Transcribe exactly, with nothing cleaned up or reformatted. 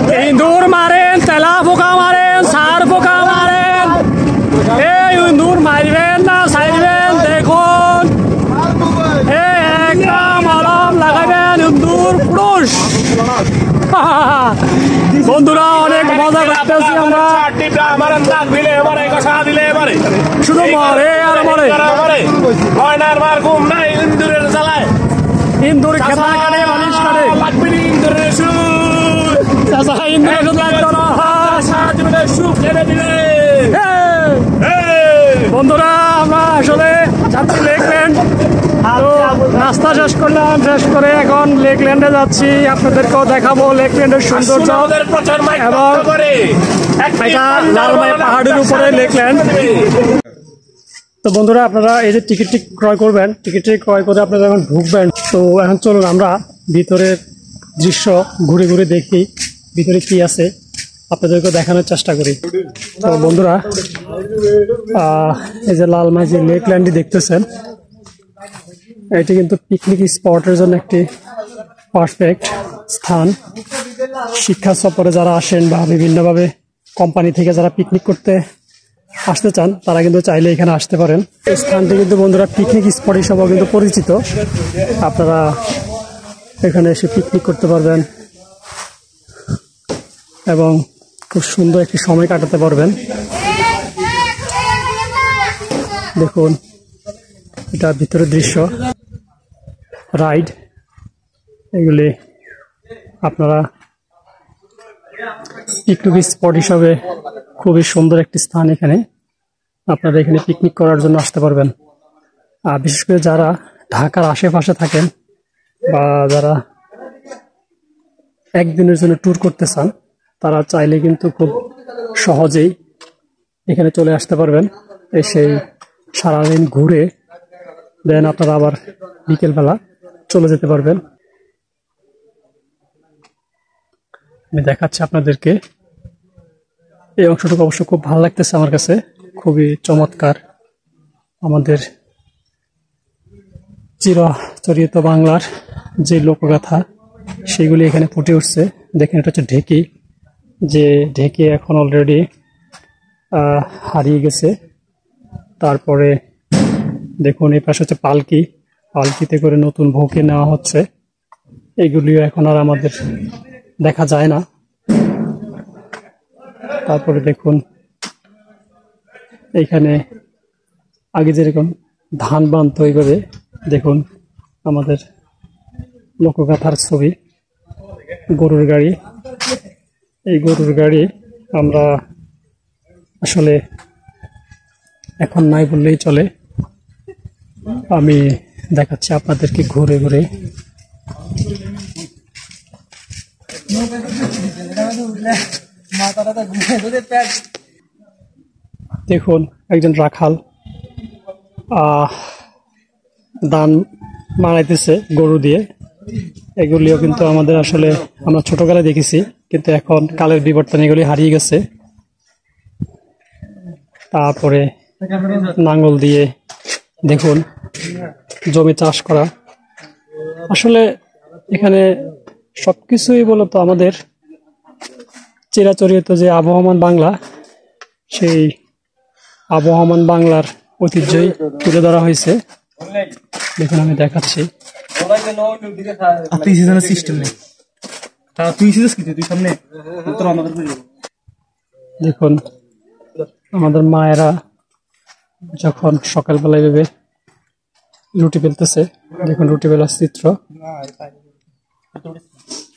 ইন্দুর মারেন, তেলা পোকা মারেন, সার পোকা মারেন, এই ইন্দুর মারবেন না ছাড়বেন। দেখুন এই একটা মলম লাগাবেন ইন্দুর পুরুষ। বন্ধুরা অনেক মজা করতেছি আমরা, শুধু মরে আর মরে। ইন্দুর খেতা কাটে মানুষ কাটে, বন্ধুরা আমরা আসলে যাচ্ছি লেকল্যান্ড। আরো রাস্তা শেষ করলাম, শেষ করে এখন লেকল্যান্ডে যাচ্ছি। আপনাদেরকেও দেখাবো লেকল্যান্ডের সৌন্দর্য এবং এটা লালমাই পাহাড়ের উপরে লেকল্যান্ড। তো বন্ধুরা আপনারা এই যে টিকিটটি ক্রয় করবেন, টিকিটটি ক্রয় করে আপনারা যখন ঢুকবেন, তো এখন চলুন আমরা ভিতরের দৃশ্য ঘুরে ঘুরে দেখি ভিতরে কি আছে, আপনাদেরকে দেখানোর চেষ্টা করি। তো বন্ধুরা এই যে লালমাই যে লেকল্যান্ডটি দেখতেছেন, এটি কিন্তু পিকনিক স্পটের জন্য একটি পারফেক্ট স্থান। শিক্ষা সফরে যারা আসেন বা বিভিন্নভাবে কোম্পানি থেকে যারা পিকনিক করতে আসতে চান, তারা কিন্তু চাইলে এখানে আসতে পারেন। এই স্থানটি কিন্তু বন্ধুরা পিকনিক স্পট হিসেবেও কিন্তু পরিচিত। আপনারা এখানে এসে পিকনিক করতে পারবেন এবং খুব সুন্দর একটি সময় কাটাতে পারবেন। দেখুন এটা ভিতরের দৃশ্য, রাইড, এগুলি আপনারা পিকনিক স্পট হিসাবে খুবই সুন্দর একটি স্থান। এখানে আপনারা এখানে পিকনিক করার জন্য আসতে পারবেন। আর বিশেষ করে যারা ঢাকার আশেপাশে থাকেন বা যারা একদিনের জন্য ট্যুর করতে চান, তারা চাইলে কিন্তু খুব সহজেই এখানে চলে আসতে পারবেন। এসে সারাদিন ঘুরে দেন আপনারা আবার বিকেলবেলা চলে যেতে পারবেন। আমি দেখাচ্ছি আপনাদেরকে, এই অংশটুকু অবশ্য খুব ভালো লাগতেছে আমার কাছে, খুবই চমৎকার। আমাদের চিরচরিত বাংলার যে লোকগাথা সেগুলি এখানে ফুটে উঠছে। দেখেন এটা হচ্ছে ঢেকি, যে ঢেকি এখন অলরেডি হারিয়ে গেছে। তারপরে দেখুন এই পাশে হচ্ছে পালকি, পালকিতে করে নতুন ভোগে নেওয়া হচ্ছে। এগুলিও এখন আর আমাদের দেখা যায় না। তারপরে দেখুন এইখানে আগে যেরকম ধান বানতো, এইভাবে দেখুন আমাদের লোকগাথার ছবি, গরুর গাড়ি। এই গরুর গাড়ি আমরা আসলে এখন নাই বললেই চলে। আমি দেখাচ্ছি আপনাদেরকে ঘুরে ঘুরে। দেখুন একজন রাখাল আহ দান মারাইতেছে গরু দিয়ে। এগুলিও কিন্তু আমাদের আসলে আমরা ছোটবেলায় দেখেছি, কিন্তু এখন কালের বিবর্তনে এগুলি হারিয়ে গেছে। তারপরে নাঙ্গল দিয়ে দেখুন জমি চাষ করা। আসলে এখানে সবকিছুই বলতো আমাদের চিরাচরিত যে আবহমান বাংলা, সেই আবহমান বাংলার ঐতিহ্যই তুলে ধরা হয়েছে। দেখুন আমি দেখাচ্ছি। দেখুন আমাদের মায়েরা যখন সকালবেলায় ভেবে রুটি বেলতেছে, দেখুন রুটি বেলার চিত্র।